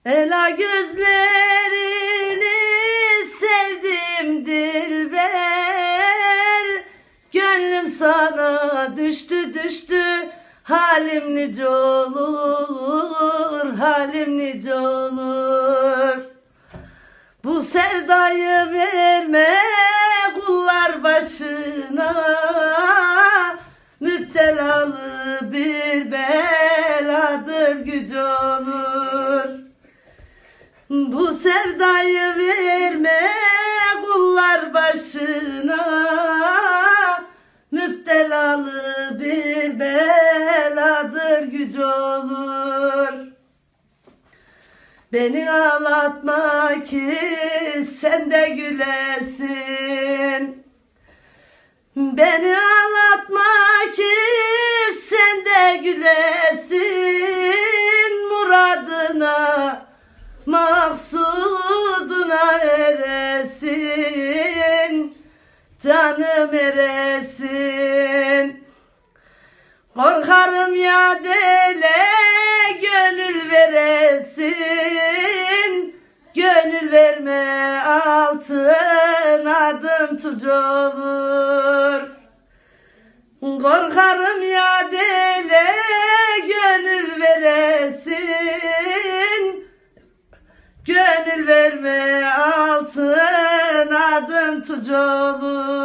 Ela gözlerini sevdim dilber, gönlüm sana düştü düştü, halim nice olur, halim nice olur. Bu sevdayı verme kullar başına, müptelalı bir beladır gücü olur. Bu sevdayı verme kullar başına, müptelalı bir beladır gücü olur. Beni ağlatma ki sen de gülesin. Beni ağlatma ki sen de gülesin. Muradına, maksuduna eresin. Canım eresin. Korkarım ya dele gönül veresin. Gönül verme altın adım tucu olur. Korkarım ya dele gönül veresin. Gönül verme altın adım tucu olur.